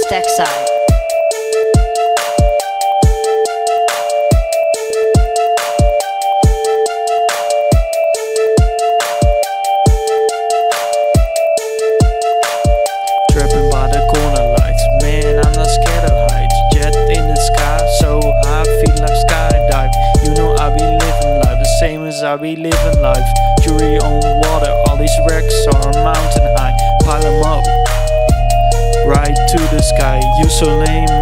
Tekzite. Trapping by the corner lights, man, I'm not scared of heights. Jet in the sky, so high, feel like skydive. You know I be living life, the same as I be living life. Jury on water, all these wrecks are mountain high. Pile 'em up, right to the sky. You so lame,